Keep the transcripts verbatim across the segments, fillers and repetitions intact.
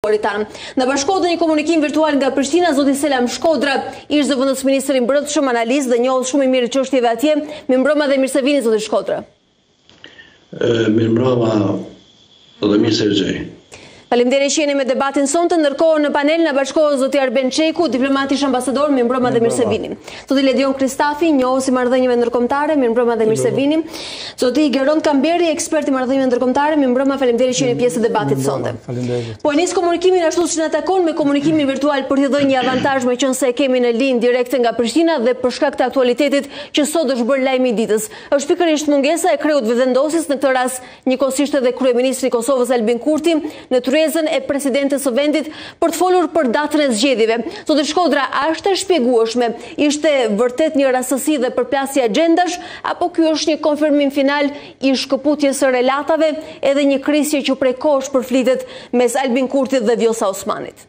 Në bashkohet një komunikim virtual nga Prishtina, zoti Selam Shkodra, ish zëvendës ministri i mbrojtshëm, analist dhe njohës shumë i mirë çështjeve atje. Mirëmbrëma dhe mirë se vini zoti Shkodra. Mirëmbrëma dhe mirë se vini. Faleminderit që jeni me debatin sonte. Ndërkohë në panel na bashkohet zoti Arben Çeku, diplomat ish ambasador, mirëmbrëma dhe mirë se vini. Zoti Ledion Kristafi, njohës i marrëdhënieve ndërkombëtare, mirëmbrëma dhe mirë se vini. Zoti Geron Kamberi, ekspert i marrëdhënieve ndërkombëtare, mirëmbrëma, faleminderit që jeni pjesë e debatit sonte. Po nis komunikimin ashtu siç na takon me komunikimin virtual për t'i dhënë një avantazh, meqense e kemi në linjë direkte nga Prishtina dhe për shkak të aktualitetit që sot është bërë lajmi i ditës. Është pikërisht mungesa e kreut vetëvendosjes, në këtë rast njëkohësisht edhe kryeministri i Kosovës Albin Kurti në e presidentes së vendit për të folur për datën e zgjedhjeve. Zoti Shkodra, a është e shpjegueshme? Ishte vërtet një rastësi dhe përplasje agjendash, apo ky është një konfirmim final i shkëputjes së relatave edhe një krisje që prej kohësh përflitet mes Albin Kurtit dhe Vjosa Osmanit?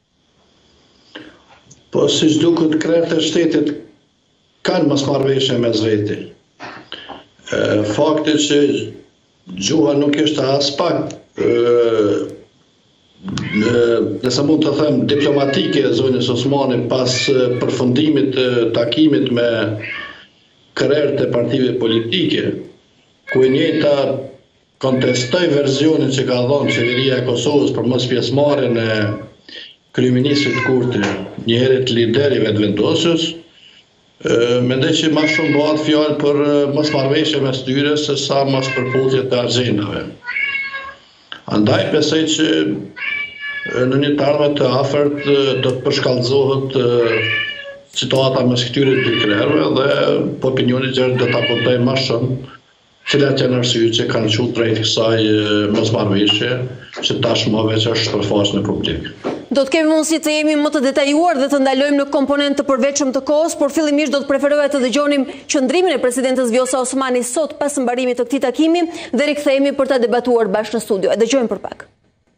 Po siç duket, krerët e shtetit kanë mosmarrëveshje mes veti. Fakti që gjuha nuk ishte as pak nëse mund të them diplomatike e zonës Osmani pas përfundimit të takimit me krerët e partive politike, ku e njëjta kontestoi versionin që ka dhënë qeveria e Kosovës për mos pjesëmarrjen e kryeministrit Kurti, një herët lider i vetëvendosjes, mendoj që më shumë bëhet fjalë për mosmarrëveshje mes tyre se sa mos përputhje të agjendave. Andaj besoj që në një tarme të afërt do të përshkallëzohet situata mes këtyre dy krerëve dhe po opinioni gjerë do ta kuptojnë më shumë cilat janë arsyet që kanë çuar drejt kësaj mosmarrëveshje që tashmë veç është përfaqësuar në publik. Do të kemi mundësi të jemi më të detajuar dhe të ndalojmë në komponent të përveçëm të kohës, por fillimisht do të preferoja të dëgjonim qëndrimin e presidentes Vjosa Osmani sot pas mbarimit të këtij takimi dhe rikthehemi për ta debatuar bashkë në studio. E dëgjojmë për pak.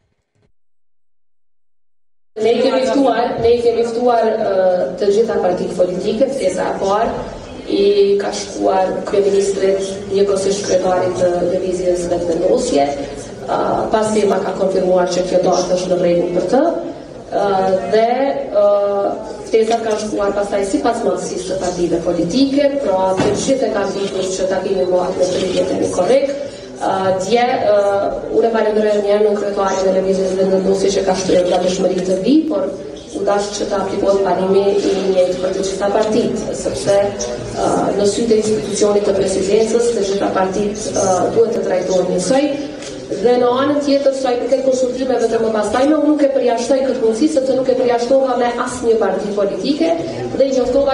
Ne kemi ftuar, ne kemi ftuar të gjitha partitë politike, ftesa e parë i ka shkuar kryeministrit, njëkohësisht kryetarit të lëvizjes vetëvendosje, pasi ma ka konfirmuar që kjo datë është në rregull për të, dhe ftesat kanë shkuar pastaj sipas madhësisë të partive politike, pra të gjithë e kanë ditur që takimi bëhet në drejtim korrekt. Dje, unë falenderoj një herë në kryetarin e lëvizjes vetëvendosje që ka shtruar gatishmëri të vi, por u dash që të aplikohet parimi i njëjtë për të gjitha partitë, sepse në sy të institucionit të presidencës të gjitha partitë duhet të trajtohen njësoj. Dhe në anën tjetër, sa i përket konsultimeve të më pastaj, unë nuk e përjashtoj këtë mundësi, sepse nuk e përjashtova me asnjë parti politike dhe i njoftova